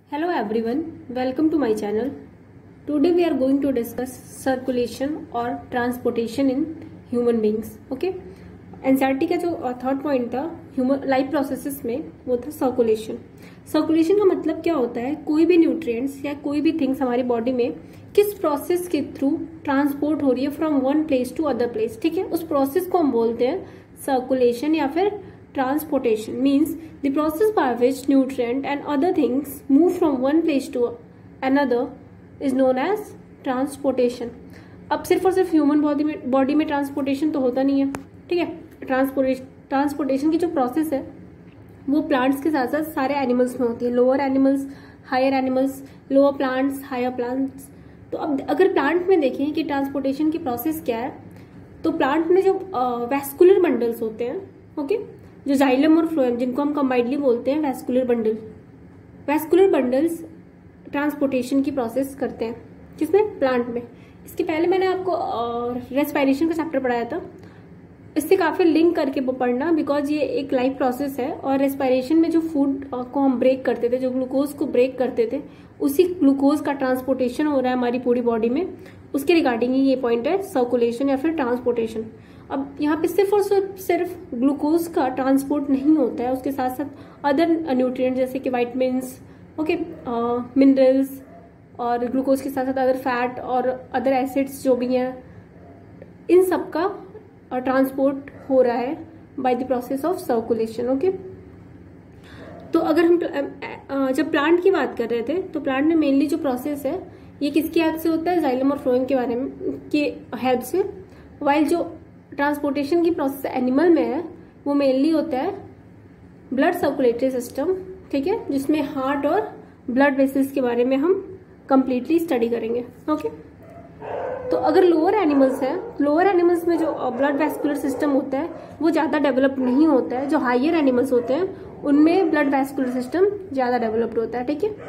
Hello everyone, welcome to my channel. Today we are going to discuss circulation or transportation in human beings. Okay? NCERT का जो third point था human life processes में वो था circulation. Circulation का मतलब क्या होता है? कोई भी न्यूट्रिएंट्स या कोई भी थिंग्स हमारी बॉडी में किस प्रोसेस के थ्रू ट्रांसपोर्ट हो रही है from one place to other place. ठीक है, उस प्रोसेस को हम बोलते हैं सर्कुलेशन या फिर transportation. Means the process by which nutrient and other things move from one place to another is known as transportation. अब सिर्फ और सिर्फ ह्यूमन बॉडी में ट्रांसपोर्टेशन तो होता नहीं है. ठीक है, ट्रांसपोर्टेशन की जो प्रोसेस है वो प्लांट्स के साथ साथ सारे एनिमल्स में होती है. Lower animals, higher animals, lower plants, higher plants. तो अब अगर प्लांट में देखें कि ट्रांसपोर्टेशन की प्रोसेस क्या है, तो प्लांट में जो वैस्कुलर बंडल्स होते हैं, ओके, जो जाइलम और फ्लोएम जिनको हम कंबाइंडली बोलते हैं वैस्कुलर बंडल्स ट्रांसपोर्टेशन की प्रोसेस करते हैं. किसमें? प्लांट में. इसके पहले मैंने आपको रेस्पिरेशन का चैप्टर पढ़ाया था. इससे काफी लिंक करके पढ़ना, बिकॉज ये एक लाइफ प्रोसेस है और रेस्पिरेशन में जो फूड को हम ब्रेक करते थे, जो ग्लूकोज को ब्रेक करते थे, उसी ग्लूकोज का ट्रांसपोर्टेशन हो रहा है हमारी पूरी बॉडी में. उसके रिगार्डिंग ही ये पॉइंट है सर्कुलेशन या फिर ट्रांसपोर्टेशन. अब यहाँ पे सिर्फ और सिर्फ ग्लूकोज का ट्रांसपोर्ट नहीं होता है, उसके साथ साथ अदर न्यूट्रिएंट जैसे कि वाइटमिन्स, ओके, मिनरल्स, और ग्लूकोज के साथ साथ अदर फैट और अदर एसिड्स जो भी हैं, इन सब का ट्रांसपोर्ट हो रहा है by the process of circulation. Okay, तो अगर हम जब प्लांट की बात कर रहे थे तो प्लांट में मेनली जो प्रोसेस है ये किसकी हेल्प से होता है? जाइलम और फ्लोएम के बारे में की हेल्प से. वाइल जो ट्रांसपोर्टेशन की प्रोसेस एनिमल में है वो मेनली होता है ब्लड सर्कुलेटरी सिस्टम. ठीक है, जिसमें हार्ट और ब्लड वेसल्स के बारे में हम कंप्लीटली स्टडी करेंगे. ओके, तो अगर लोअर एनिमल्स है, लोअर एनिमल्स में जो ब्लड वैस्कुलर सिस्टम होता है वो ज्यादा डेवलप नहीं होता है. जो हायर एनिमल्स होते हैं उनमें ब्लड वैस्कुलर सिस्टम ज्यादा डेवलप्ड होता है. ठीक है,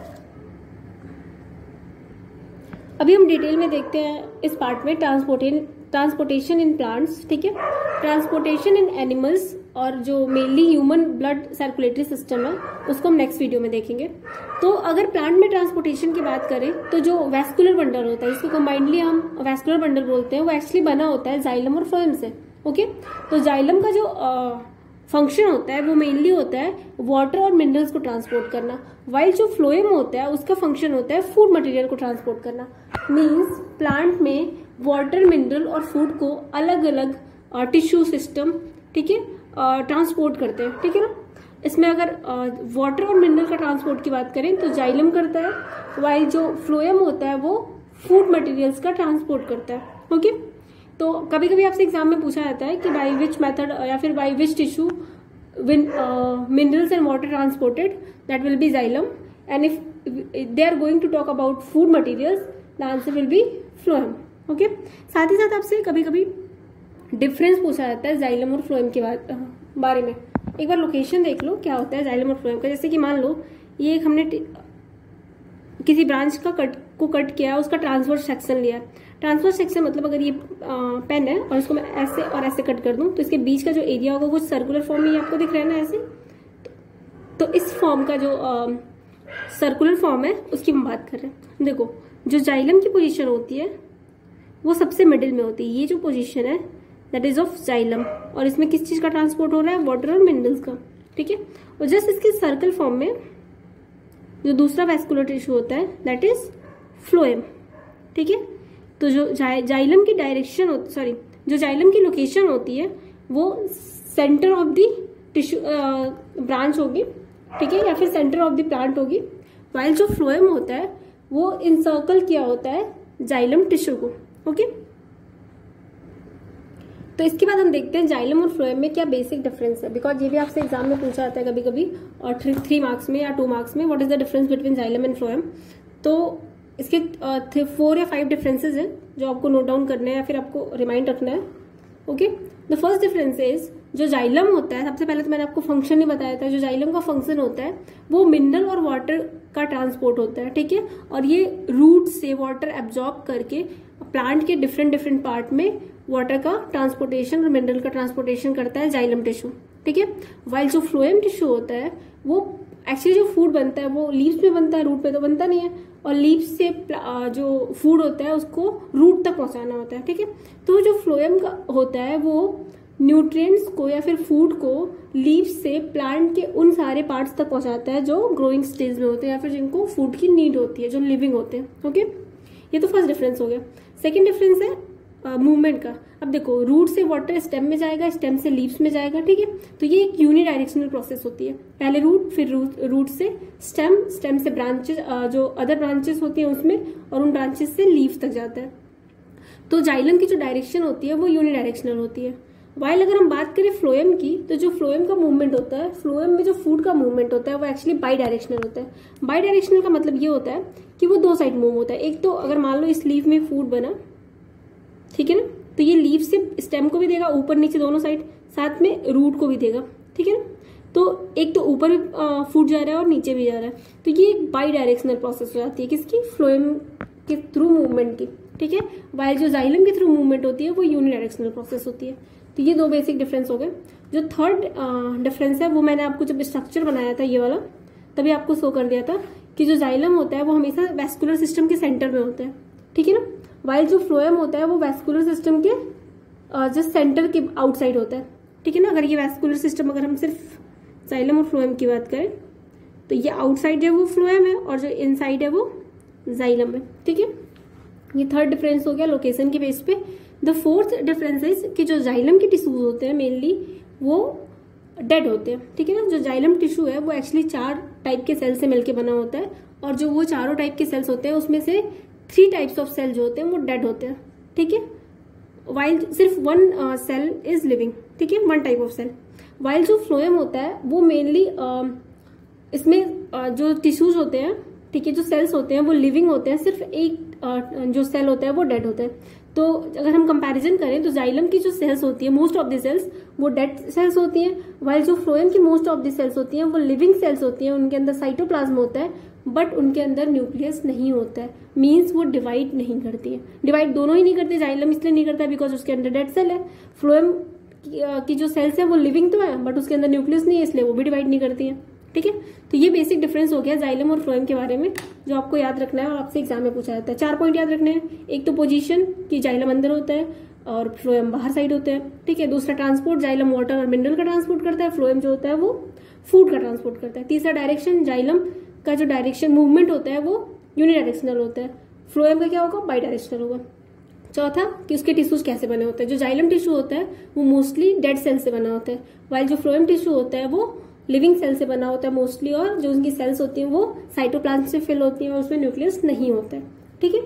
अभी हम डिटेल में देखते हैं इस पार्ट में ट्रांसपोर्टेशन इन प्लांट्स. ठीक है, ट्रांसपोर्टेशन इन एनिमल्स और जो mainly human blood circulatory system है उसको हम नेक्स्ट वीडियो में देखेंगे. तो अगर प्लांट में ट्रांसपोर्टेशन की बात करें तो जो वैस्कुलर बंडल होता है, इसको कंबाइंडली हम वैस्कुलर बंडल बोलते हैं, वो एक्चुअली बना होता है जाइलम और फ्लोएम से. ओके, तो जाइलम का जो फंक्शन होता है वो मेनली होता है वाटर और मिनरल्स को ट्रांसपोर्ट करना, वाइल जो फ्लोएम होता है उसका फंक्शन होता है फूड मटेरियल को ट्रांसपोर्ट करना. मींस प्लांट में वाटर, मिनरल और फूड को अलग अलग टिश्यू सिस्टम, ठीक है, ट्रांसपोर्ट करते हैं. ठीक है ना. इसमें अगर वाटर और मिनरल का ट्रांसपोर्ट की बात करें तो जाइलम करता है, वाइल जो फ्लोएम होता है वो फूड मटेरियल्स का ट्रांसपोर्ट करता है. ओके, तो कभी कभी आपसे एग्जाम में पूछा जाता है कि बाय विच मेथड या फिर by which tissue minerals and water transported, that will be xylem, and if they are going to talk about food materials the answer will be phloem. Okay, साथ ही साथ आपसे कभी कभी डिफरेंस पूछा जाता है जाइलम और फ्लोएम के बारे में. एक बार लोकेशन देख लो क्या होता है जाइलम और फ्लोएम का. जैसे कि मान लो ये एक हमने किसी ब्रांच का कट किया, उसका ट्रांसवर्स सेक्शन लिया. ट्रांसवर्स सेक्शन मतलब अगर ये पेन है और इसको मैं ऐसे और ऐसे कट कर दूं तो इसके बीच का जो एरिया होगा वो सर्कुलर फॉर्म में आपको दिख रहा है ना, ऐसे. तो इस फॉर्म का जो सर्कुलर फॉर्म है उसकी हम बात कर रहे हैं. देखो, जो जाइलम की पोजीशन होती है वो सबसे मिडिल में होती है. ये जो पोजीशन है दैट इज ऑफ जाइलम, और इसमें किस चीज का ट्रांसपोर्ट हो रहा है? वाटर और मिनरल्स का. ठीक है, और जस्ट इसके सर्कल फॉर्म में जो दूसरा वैस्कुलर टिश्यू होता है दैट इज फ्लोएम. ठीक है, तो जो जाइलम की जो जाइलम की लोकेशन होती है वो centre of the tissue branch होगी. ठीक है, या फिर सेंटर ऑफ द प्लांट होगी. वाइल जो फ्लोएम होता है वो इंसर्कल किया होता है जाइलम टिश्यू को. ओके, तो इसके बाद हम देखते हैं जाइलम और फ्लोएम में क्या बेसिक डिफरेंस है, बिकॉज ये भी आपसे एग्जाम में पूछा जाता है कभी कभी, और 3 मार्क्स में या 2 मार्क्स में, what is the difference between xylem and phloem. तो इसके 4 या 5 डिफरेंसेस हैं जो आपको नोट डाउन करने हैं या फिर आपको रिमाइंड रखना है. Okay, the first difference is जो जाइलम होता है, सबसे पहले तो मैंने आपको फंक्शन ही बताया था. जो जाइलम का फंक्शन होता है वो मिनरल और वाटर का ट्रांसपोर्ट होता है. ठीक है, और ये रूट से वाटर एब्जॉर्ब करके प्लांट के डिफरेंट पार्ट में वाटर का ट्रांसपोर्टेशन और मिनरल का ट्रांसपोर्टेशन करता है जाइलम टिश्यू. ठीक है, वाइल जो फ्लोएम टिश्यू होता है वो एक्चुअली जो फूड बनता है वो लीव्स में बनता है, रूट पे तो बनता नहीं है, और लीव्स से जो फूड होता है उसको रूट तक पहुंचाना होता है, ठीक है। तो जो फ्लोएम का होता है वो न्यूट्रिएंट्स को या फिर फूड को लीव्स से प्लांट के उन सारे पार्ट्स तक पहुंचाता है जो ग्रोइंग स्टेज में होते हैं या फिर जिनको फूड की नीड होती है, जो लिविंग होते हैं, ओके। ये तो फर्स्ट डिफरेंस हो गया। सेकेंड डिफरेंस है मूवमेंट का। अब देखो, रूट से वाटर स्टेम में जाएगा, स्टेम से लीव्स में जाएगा, ठीक है। तो ये एक यूनिडायरेक्शनल प्रोसेस होती है, पहले रूट, फिर रूट से स्टेम, स्टेम से ब्रांचेस, जो अदर ब्रांचेस होती हैं उसमें, और उन ब्रांचेस से लीव्स तक जाता है। तो जाइलम की जो डायरेक्शन होती है वो यूनिडायरेक्शनल होती है। वाइल अगर हम बात करें फ्लोएम की, तो जो फ्लोएम का मूवमेंट होता है, फ्लोएम में जो फूड का मूवमेंट होता है वो एक्चुअली बाई डायरेक्शनल होता है। बाई डायरेक्शनल का मतलब ये होता है कि वो दो साइड मूव होता है। एक तो अगर मान लो इस लीफ में फूड बना, ठीक है ना, तो ये लीफ से स्टेम को भी देगा, ऊपर नीचे दोनों साइड, साथ में रूट को भी देगा, ठीक है ना। तो एक तो ऊपर फूड जा रहा है और नीचे भी जा रहा है, तो ये एक बाई डायरेक्शनल प्रोसेस हो जाती है किसकी, फ्लोएम के थ्रू मूवमेंट की, ठीक है। वाइल जो जाइलम के थ्रू मूवमेंट होती है वो यूनिडायरेक्शनल प्रोसेस होती है। तो ये दो बेसिक डिफरेंस हो गए। जो थर्ड डिफरेंस है वो मैंने आपको जब स्ट्रक्चर बनाया था ये वाला, तभी आपको शो कर दिया था कि जो जाइलम होता है वो हमेशा वैस्कुलर सिस्टम के सेंटर में होता है, ठीक है ना। वाइल जो फ्लोएम होता है वो वैस्कुलर सिस्टम के जस्ट सेंटर के आउटसाइड होता है, ठीक है ना। अगर ये वैस्कुलर सिस्टम, अगर हम सिर्फ जाइलम और फ्लोएम की बात करें तो ये आउटसाइड है वो फ्लोएम है और जो इनसाइड है वो जाइलम है, ठीक है। ये थर्ड डिफरेंस हो गया लोकेशन के बेस पे। द फोर्थ डिफरेंस इज कि जो जाइलम के टिश्यूज होते हैं मेनली वो डेड होते हैं, ठीक है ना। जो जाइलम टिश्यू है वो एक्चुअली 4 टाइप के सेल से मिलकर बना होता है, और जो वो चारों टाइप के सेल्स होते हैं उसमें से 3 टाइप्स ऑफ सेल जो होते हैं वो डेड होते हैं, ठीक है। वाइल सिर्फ 1 सेल इज लिविंग, ठीक है, 1 टाइप ऑफ सेल। वाइल जो फ्लोएम होता है वो मेनली इसमें जो टिश्यूज होते हैं, ठीक है, जो सेल्स होते हैं वो लिविंग होते हैं, सिर्फ एक जो सेल होता है वो डेड होता है। तो अगर हम कंपैरिजन करें तो जाइलम की जो सेल्स होती है, मोस्ट ऑफ द सेल्स वो डेड सेल्स होती हैं, वाइल जो फ्लोएम की मोस्ट ऑफ द सेल्स होती हैं वो लिविंग सेल्स होती हैं। उनके अंदर साइटोप्लाज्म होता है बट उनके अंदर न्यूक्लियस नहीं होता है, मीन्स वो डिवाइड नहीं करती है। डिवाइड दोनों ही नहीं करते, जाइलम इसलिए नहीं करता बिकॉज उसके अंदर डेड सेल है। फ्लोएम की जो सेल्स है वो लिविंग तो है बट उसके अंदर न्यूक्लियस नहीं है, इसलिए वो भी डिवाइड नहीं करती है, ठीक है। तो ये बेसिक डिफरेंस हो गया जाइलम और फ्लोएम के बारे में, जो आपको याद रखना है और आपसे एग्जाम में पूछा जाता है। 4 पॉइंट याद रखने हैं। एक तो पोजीशन कि जाइलम अंदर होता है और फ्लोएम बाहर साइड होता है, ठीक है। दूसरा ट्रांसपोर्ट, जाइलम वाटर और मिनरल का ट्रांसपोर्ट करता है, फ्लोएम जो होता है वो फूड का ट्रांसपोर्ट करता है। तीसरा डायरेक्शन, जाइलम का जो डायरेक्शन मूवमेंट होता है वो यूनिडायरेक्शनल होता है, फ्लोएम का क्या होगा, बाई डायरेक्शनल होगा। चौथा कि उसके टिश्यूज कैसे बने होते हैं। जो जाइलम टिश्यू होता है वो मोस्टली डेड सेल से बना होता है, वाइल जो फ्लोएम टिश्यू होता है वो लिविंग सेल से बना होता है मोस्टली, और जो उनकी सेल्स होती हैं वो साइटोप्लाज्म से फिल होती हैं और उसमें न्यूक्लियस नहीं होता है, ठीक है।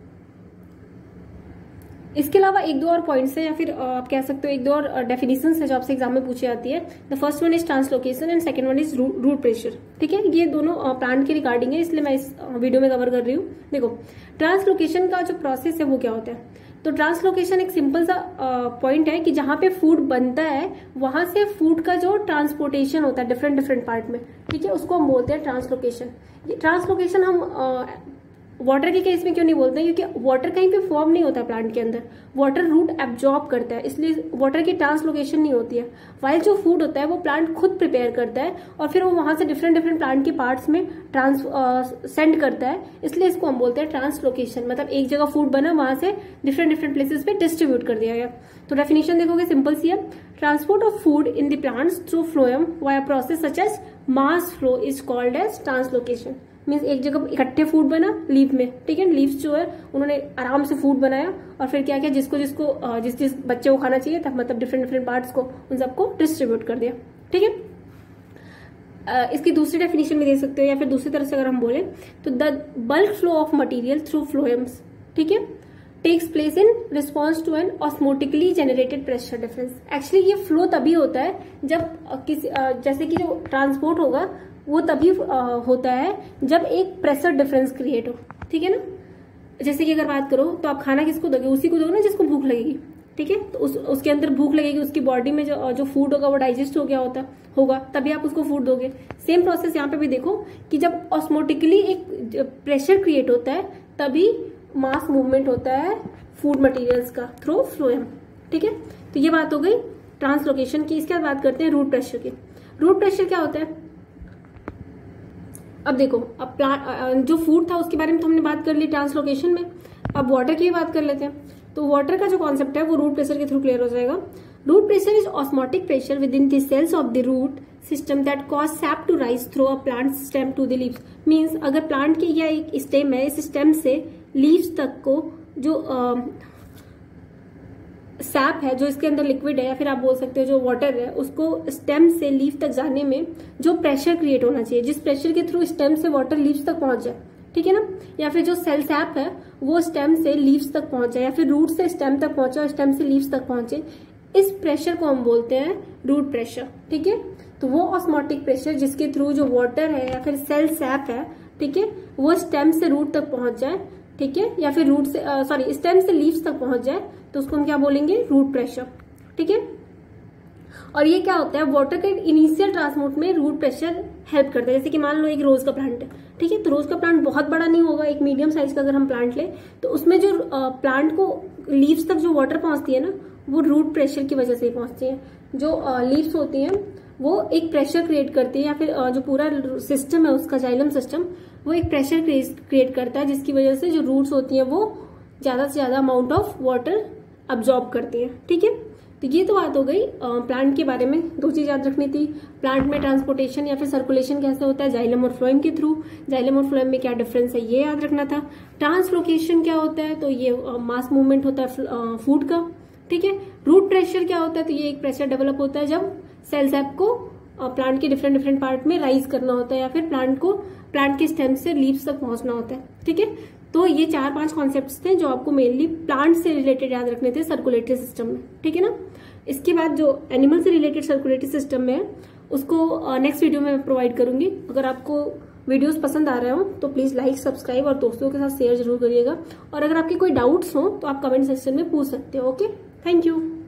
इसके अलावा 1-2 और पॉइंट्स है, या फिर आप कह सकते हो 1-2 और डेफिनेशंस है जो आपसे एग्जाम में पूछी जाती है। The first one is translocation and second one is root pressure, ठीक है। ये दोनों प्लांट के रिगार्डिंग है, इसलिए मैं इस वीडियो में कवर कर रही हूँ। देखो, ट्रांसलोकेशन का जो प्रोसेस है वो क्या होता है। तो ट्रांसलोकेशन एक सिंपल सा पॉइंट है कि जहां पे फूड बनता है वहां से फूड का जो ट्रांसपोर्टेशन होता है डिफरेंट पार्ट में, ठीक है, उसको हम बोलते हैं ट्रांसलोकेशन। ये ट्रांसलोकेशन हम वाटर के केस में क्यों नहीं बोलते हैं, क्योंकि वाटर कहीं पे फॉर्म नहीं होता प्लांट के अंदर, वाटर रूट एब्जॉर्ब करता है, इसलिए वाटर की ट्रांसलोकेशन नहीं होती है। वाइल जो फूड होता है वो प्लांट खुद प्रिपेयर करता है और फिर वो वहां से डिफरेंट प्लांट के पार्ट्स में सेंड करता है, इसलिए इसको हम बोलते हैं ट्रांसलोकेशन। मतलब एक जगह फूड बना, वहां से डिफरेंट प्लेसेस पे डिस्ट्रीब्यूट कर दिया गया। तो डेफिनेशन देखोगे सिंपल सी है, transport of food in the plants through phloem via process such as mass flow is called as translocation. Means एक जगह इकट्ठे फूड बना लीफ में, ठीक है, लीव्स जो है उन्होंने आराम से फूड बनाया और फिर क्या किया, जिस बच्चे को खाना चाहिए था, मतलब डिफरेंट पार्ट्स को, उन सबको डिस्ट्रीब्यूट कर दिया, ठीक है। इसकी दूसरी डेफिनेशन भी दे सकते हो, या फिर दूसरी तरह से अगर हम बोले तो the bulk flow of material through phloems, ठीक है, takes place in response to an osmotically generated pressure difference. Actually ये फ्लो तभी होता है जब जैसे कि जो ट्रांसपोर्ट होगा वो तभी होता है जब एक प्रेशर डिफरेंस क्रिएट हो, ठीक है ना। जैसे कि अगर बात करो तो आप खाना किसको दोगे, उसी को दोगे ना जिसको भूख लगेगी, ठीक है। तो उसके अंदर भूख लगेगी, उसकी बॉडी में जो फूड होगा वो डाइजेस्ट हो गया होगा तभी आप उसको फूड दोगे। सेम प्रोसेस यहाँ पे भी देखो कि जब ऑस्मोटिकली एक प्रेशर क्रिएट होता है तभी मास मूवमेंट होता है फूड मटेरियल्स का थ्रू फ्लोएम, ठीक है। तो ये बात हो गई ट्रांसलोकेशन की। इसके बाद बात करते हैं रूट प्रेशर की। रूट प्रेशर क्या होता है, अब देखो, अब प्लांट जो फूड था उसके बारे में तो हमने बात कर ली ट्रांसलोकेशन में, अब वाटर की बात कर लेते हैं। तो वाटर का जो कॉन्सेप्ट है वो रूट प्रेशर के थ्रू क्लियर हो जाएगा। Root pressure is osmotic pressure within the cells of the root system that cause sap to rise through a plant stem to the leaves. Means अगर plant की या एक stem है, इस stem से leaves तक को जो सैप है, जो इसके अंदर लिक्विड है, या फिर आप बोल सकते हो जो वाटर है, उसको स्टेम से लीफ तक जाने में जो प्रेशर क्रिएट होना चाहिए, जिस प्रेशर के थ्रू स्टेम से वाटर लीव्स तक पहुंच जाए, ठीक है ना, या फिर जो सेल सैप है वो स्टेम से लीव्स तक पहुंच जाए, या फिर रूट से स्टेम तक पहुंचे और स्टेम से लीव्स तक पहुंचे, इस प्रेशर को हम बोलते हैं रूट प्रेशर। ठीक है, तो वो ऑस्मोटिक प्रेशर जिसके थ्रू जो वाटर है या फिर सेल सैप है, ठीक है, वो स्टेम से रूट तक पहुंच जाए, ठीक है, या फिर रूट से स्टेम से लीव्स तक पहुंच जाए, तो उसको हम क्या बोलेंगे, रूट प्रेशर। ठीक है, और ये क्या होता है, वाटर के इनिशियल ट्रांसपोर्ट में रूट प्रेशर हेल्प करता है। जैसे कि मान लो एक रोज का प्लांट है, ठीक है, तो रोज का प्लांट बहुत बड़ा नहीं होगा, एक मीडियम साइज का अगर हम प्लांट ले, तो उसमें जो प्लांट को लीव्स तक जो वाटर पहुंचती है ना, वो रूट प्रेशर की वजह से ही पहुंचती है। जो लीव्स होती हैं वो एक प्रेशर क्रिएट करती है, या फिर जो पूरा सिस्टम है उसका, जाइलम सिस्टम, वो एक प्रेशर क्रिएट करता है, जिसकी वजह से जो रूट्स होती हैं वो ज्यादा से ज्यादा अमाउंट ऑफ वाटर अब्जॉर्ब करती हैं। ठीक है, तो ये तो बात हो गई प्लांट के बारे में। दो चीज याद रखनी थी, प्लांट में ट्रांसपोर्टेशन या फिर सर्कुलेशन कैसे होता है, जाइलम और फ्लोएम के थ्रू, जाइलम और फ्लोएम में क्या डिफरेंस है ये याद रखना था। ट्रांसलोकेशन क्या होता है, तो ये मास मूवमेंट होता है फूड का। ठीक है, रूट प्रेशर क्या होता है, तो ये एक प्रेशर डेवलप होता है जब सेल सैप को प्लांट के डिफरेंट पार्ट में राइज करना होता है, या फिर प्लांट के स्टेम से लीव्स तक पहुंचना होता है। ठीक है, तो ये 4-5 कॉन्सेप्ट्स थे जो आपको मेनली प्लांट से रिलेटेड याद रखने थे सर्कुलेटरी सिस्टम में। ठीक है ना, इसके बाद जो एनिमल से रिलेटेड सर्कुलेटरी सिस्टम में है उसको नेक्स्ट वीडियो में प्रोवाइड करूंगी। अगर आपको वीडियोस पसंद आ रहे हो तो प्लीज लाइक, सब्सक्राइब और दोस्तों के साथ शेयर जरूर करिएगा। और अगर आपके कोई डाउट्स हो तो आप कमेंट सेक्शन में पूछ सकते हो। Okay, thank you.